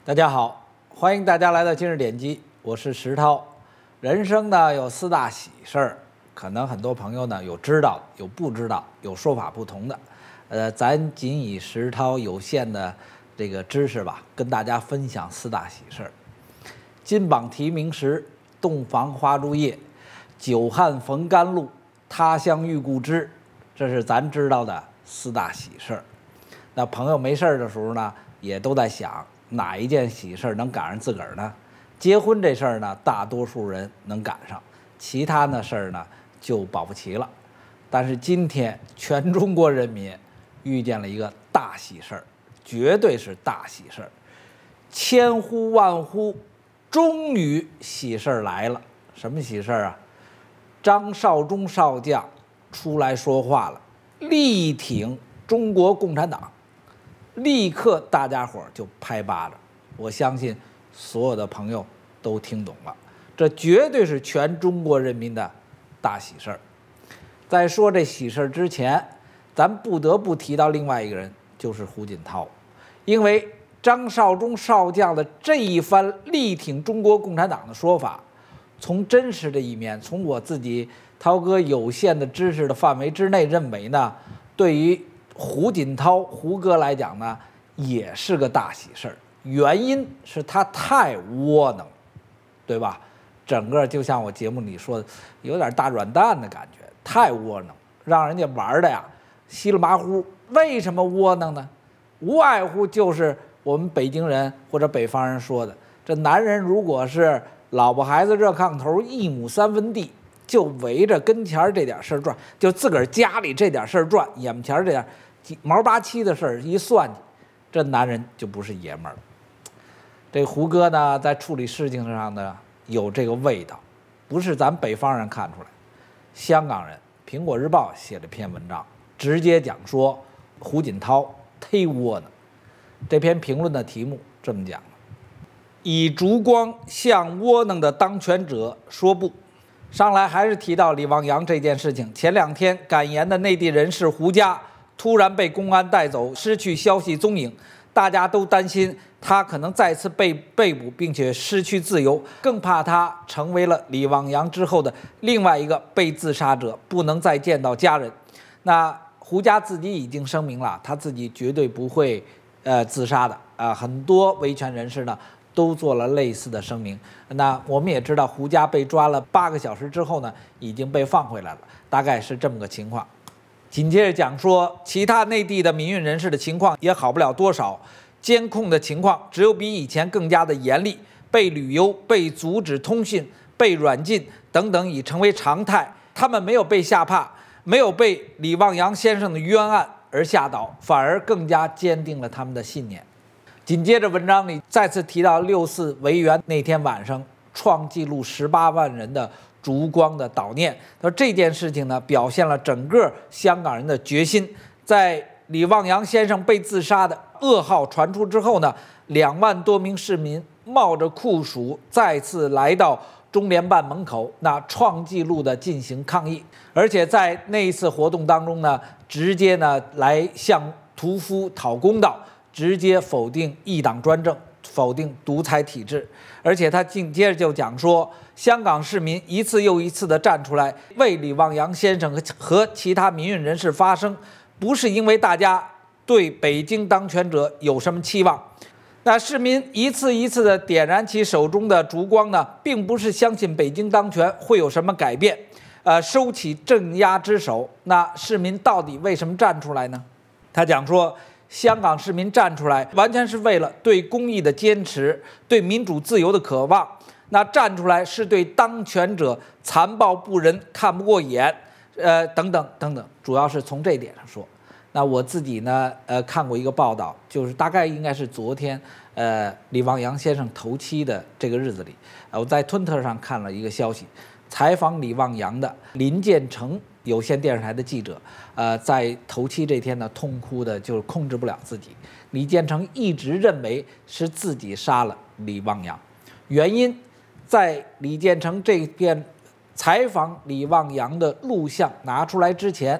大家好，欢迎大家来到今日点击，我是石涛。人生呢有4大喜事儿，可能很多朋友呢有知道，有不知道，有说法不同的。咱仅以石涛有限的这个知识吧，跟大家分享4大喜事儿。金榜题名时，洞房花烛夜，久旱逢甘露，他乡遇故知，这是咱知道的4大喜事儿。那朋友没事儿的时候呢，也都在想哪一件喜事儿能赶上自个儿呢？结婚这事儿呢，大多数人能赶上，其他的事儿呢就保不齐了。但是今天全中国人民遇见了一个大喜事儿，绝对是大喜事儿，千呼万呼，终于喜事儿来了。什么喜事儿啊？张绍忠少将出来说话了，力挺中国共产党。立刻大家伙就拍巴掌，我相信所有的朋友都听懂了，这绝对是全中国人民的大喜事儿。在说这喜事儿之前，咱不得不提到另外一个人，就是胡锦涛。因为张绍忠少将的这一番力挺中国共产党的说法，从真实的一面，从我自己涛哥有限的知识的范围之内认为呢，对于胡锦涛胡哥来讲呢，也是个大喜事儿。原因是他太窝囊，对吧？整个就像我节目里说的，有点大软蛋的感觉，太窝囊，让人家玩的呀稀里马虎。为什么窝囊呢？无外乎就是我们北京人或者北方人说的，这男人如果是老婆孩子热炕头，1亩3分地，就围着跟前这点事儿转，就自个儿家里这点事儿转，眼前这点毛八七的事儿一算计，这男人就不是爷们儿了。这胡歌呢，在处理事情上呢有这个味道，不是咱北方人看出来。香港人《苹果日报》写了篇文章，直接讲说胡锦涛忒窝囊。这篇评论的题目这么讲的：以烛光向窝囊的当权者说不。上来还是提到李旺阳这件事情。前2天敢言的内地人士胡佳突然被公安带走，失去消息踪影，大家都担心他可能再次被捕，并且失去自由，更怕他成为了李旺阳之后的另外一个被自杀者，不能再见到家人。那胡佳自己已经声明了，他自己绝对不会自杀的很多维权人士呢都做了类似的声明。那我们也知道，胡佳被抓了8个小时之后呢，已经被放回来了，大概是这么个情况。紧接着讲说，其他内地的民运人士的情况也好不了多少，监控的情况只有比以前更加的严厉，被旅游、被阻止通讯、被软禁等等已成为常态。他们没有被吓怕，没有被李旺阳先生的冤案而吓倒，反而更加坚定了他们的信念。紧接着文章里再次提到6·4维园那天晚上创纪录18万人的烛光的悼念，说这件事情呢，表现了整个香港人的决心。在李旺阳先生被自杀的噩耗传出之后呢，2万多名市民冒着酷暑再次来到中联办门口，那创纪录的进行抗议。而且在那一次活动当中呢，直接呢来向屠夫讨公道，直接否定一党专政，否定独裁体制。而且他紧接着就讲说，香港市民一次又一次地站出来为李旺阳先生和其他民运人士发声，不是因为大家对北京当权者有什么期望。那市民一次一次地点燃起手中的烛光呢，并不是相信北京当权会有什么改变，收起镇压之手。那市民到底为什么站出来呢？他讲说，香港市民站出来完全是为了对公义的坚持，对民主自由的渴望。那站出来是对当权者残暴不仁看不过眼，等等等等，主要是从这一点上说。那我自己呢，看过一个报道，就是大概应该是昨天，李旺阳先生头七的这个日子里，我在推特上看了一个消息，采访李旺阳的林建成有线电视台的记者，在头七这天呢，痛哭的就是控制不了自己。李建成一直认为是自己杀了李旺阳，原因在李建成这篇采访李旺阳的录像拿出来之前，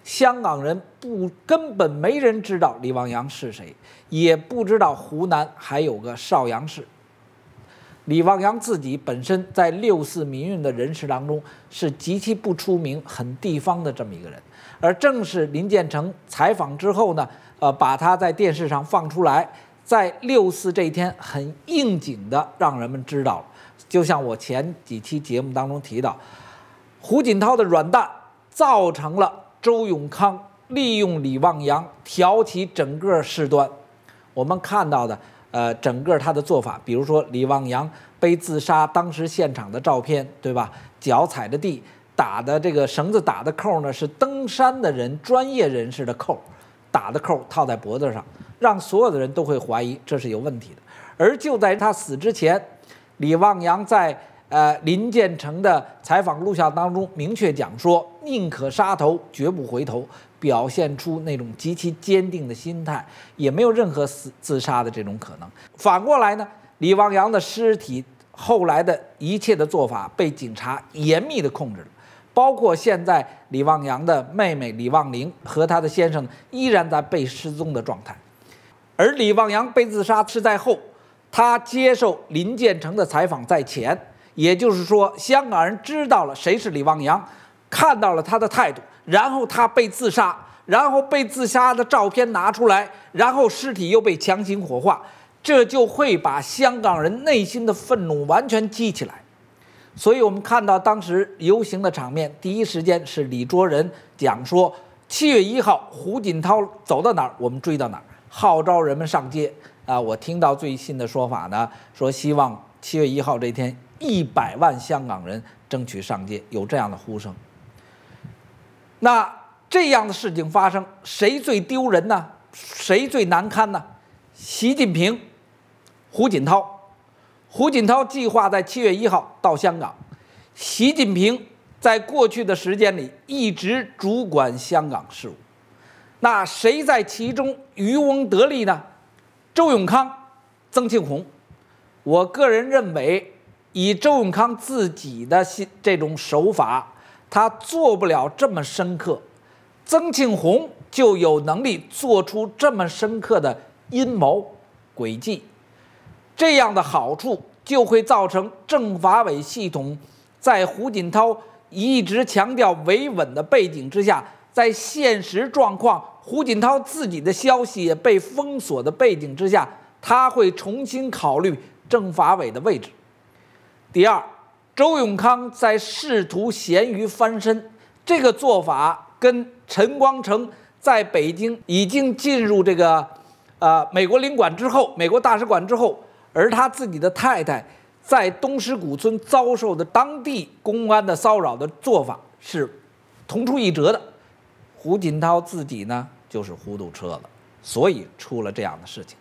香港人根本没人知道李旺阳是谁，也不知道湖南还有个邵阳市。李旺阳自己本身在6·4民运的人士当中是极其不出名、很地方的这么一个人，而正是林建成采访之后呢，把他在电视上放出来，在6·4这一天很应景的让人们知道了。就像我前几期节目当中提到，胡锦涛的软蛋造成了周永康利用李旺阳挑起整个事端。我们看到的整个他的做法，比如说李旺阳被自杀当时现场的照片，对吧？脚踩着地，打的这个绳子打的扣呢是登山的人专业人士的扣，打的扣套在脖子上，让所有的人都会怀疑这是有问题的。而就在他死之前，李旺阳在林建成的采访录像当中明确讲说，宁可杀头绝不回头，表现出那种极其坚定的心态，也没有任何自杀的这种可能。反过来呢，李旺阳的尸体后来的一切的做法被警察严密的控制了，包括现在李旺阳的妹妹李旺玲和他的先生依然在被失踪的状态。而李旺阳被自杀是在后，他接受林建成的采访在前，也就是说，香港人知道了谁是李旺阳，看到了他的态度，然后他被自杀，然后被自杀的照片拿出来，然后尸体又被强行火化，这就会把香港人内心的愤怒完全激起来。所以我们看到当时游行的场面，第一时间是李卓人讲说，7月1号胡锦涛走到哪儿，我们追到哪儿，号召人们上街。我听到最新的说法呢，说希望7月1号这天100万香港人争取上街，有这样的呼声。那这样的事情发生，谁最丢人呢？谁最难堪呢？习近平、胡锦涛。胡锦涛计划在7月1号到香港，习近平在过去的时间里一直主管香港事务。那谁在其中渔翁得利呢？周永康、曾庆红。我个人认为，以周永康自己的这种手法，他做不了这么深刻，曾庆红就有能力做出这么深刻的阴谋诡计。这样的好处就会造成政法委系统在胡锦涛一直强调维稳的背景之下，在现实状况胡锦涛自己的消息也被封锁的背景之下，他会重新考虑政法委的位置。第二，周永康在试图咸鱼翻身，这个做法跟陈光诚在北京已经进入这个美国领馆之后，美国大使馆之后，而他自己的太太在东石古村遭受的当地公安的骚扰的做法是同出一辙的。胡锦涛自己呢就是糊涂车了，所以出了这样的事情。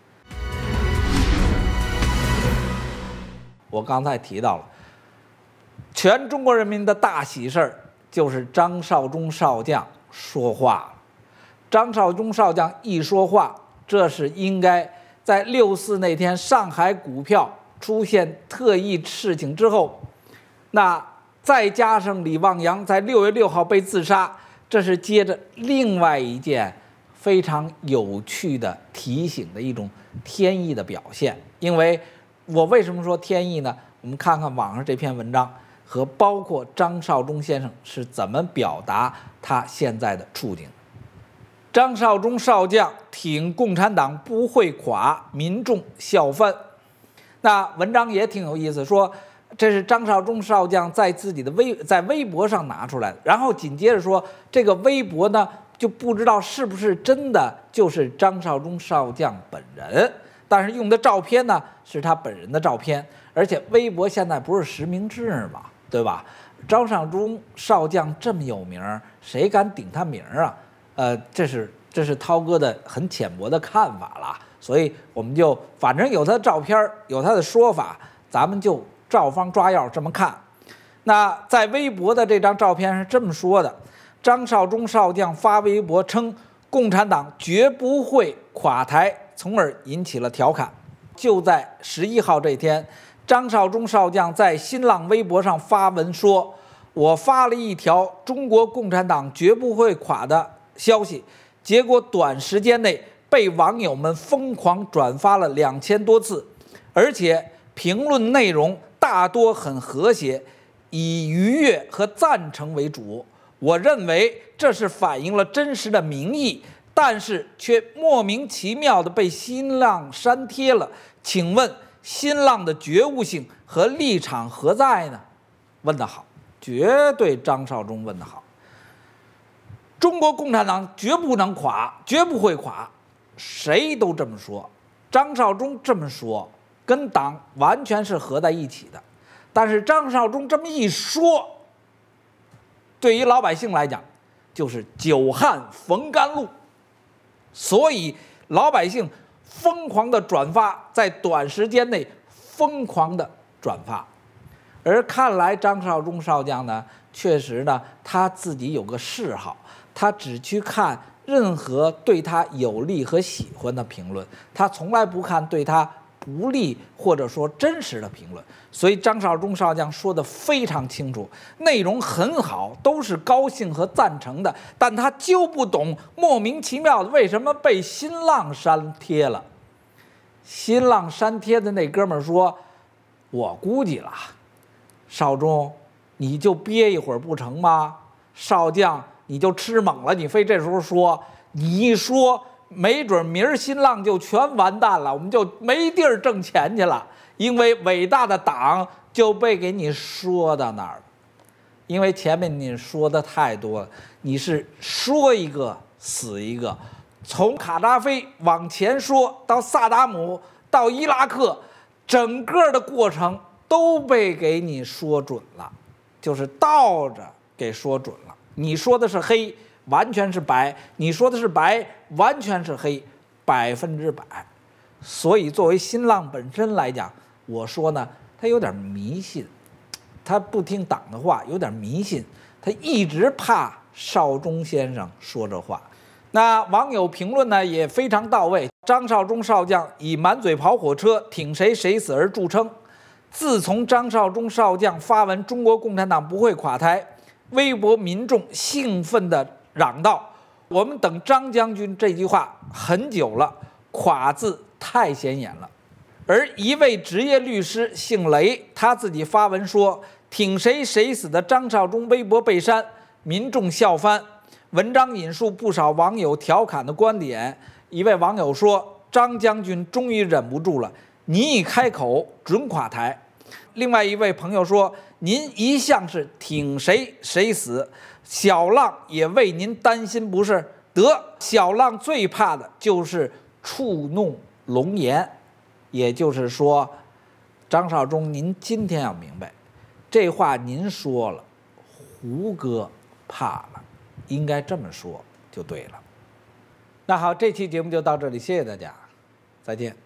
我刚才提到了，全中国人民的大喜事儿就是张绍忠少将说话了。张绍忠少将一说话，这是应该在6·4那天上海股票出现特异事情之后，那再加上李旺阳在6月6号被自杀，这是接着另外一件非常有趣的提醒的一种天意的表现。因为我为什么说天意呢？我们看看网上这篇文章和包括张绍忠先生是怎么表达他现在的处境。张绍忠少将挺共产党不会垮，民众笑翻。那文章也挺有意思，说这是张绍忠少将在自己的微博上拿出来的，然后紧接着说这个微博呢就不知道是不是真的就是张绍忠少将本人，但是用的照片呢是他本人的照片，而且微博现在不是实名制嘛，对吧？张绍忠少将这么有名，谁敢顶他名啊？这是涛哥的很浅薄的看法了，所以我们就反正有他的照片，有他的说法，咱们就照方抓药这么看。那在微博的这张照片是这么说的：张绍忠少将发微博称共产党绝不会垮台，从而引起了调侃。就在11号这天，张绍忠少将在新浪微博上发文说，我发了一条中国共产党绝不会垮的消息，结果短时间内被网友们疯狂转发了2000多次，而且评论内容大多很和谐，以愉悦和赞成为主。我认为这是反映了真实的民意，但是却莫名其妙地被新浪删帖了。请问新浪的觉悟性和立场何在呢？问得好，绝对张绍忠问得好。中国共产党绝不能垮，绝不会垮，谁都这么说。张绍忠这么说，跟党完全是合在一起的。但是张绍忠这么一说，对于老百姓来讲，就是久旱逢甘露，所以老百姓疯狂的转发，在短时间内疯狂的转发。而看来张绍忠少将呢，确实呢，他自己有个嗜好，他只去看任何对他有利和喜欢的评论，他从来不看对他不利或者说真实的评论。所以张绍忠少将说得非常清楚，内容很好，都是高兴和赞成的，但他就不懂莫名其妙的为什么被新浪删帖了。新浪删帖的那哥们儿说，我估计了，绍忠你就憋一会儿不成吗？少将你就吃猛了，你非这时候说，你一说没准明儿新浪就全完蛋了，我们就没地儿挣钱去了，因为伟大的党就被给你说到那儿了。因为前面你说的太多了，你是说一个死一个，从卡扎菲往前说到萨达姆到伊拉克，整个的过程都被给你说准了，就是倒着给说准了。你说的是黑，完全是白；你说的是白，完全是黑，100%。所以作为新浪本身来讲，我说呢，他有点迷信，他不听党的话，有点迷信，他一直怕绍忠先生说这话。那网友评论呢也非常到位，张绍忠少将以满嘴跑火车挺谁谁死而著称。自从张绍忠少将发文中国共产党不会垮台，微博民众兴奋地嚷道，我们等张将军这句话很久了，垮字太显眼了。而一位职业律师姓雷，他自己发文说，挺谁谁死的张绍忠微博被删，民众笑翻。文章引述不少网友调侃的观点，一位网友说，张将军终于忍不住了，你一开口准垮台。另外一位朋友说，您一向是挺谁谁死，小浪也为您担心不是？得，小浪最怕的就是触怒龙颜。也就是说，张绍忠您今天要明白，这话您说了，胡歌怕了，应该这么说就对了。那好，这期节目就到这里，谢谢大家，再见。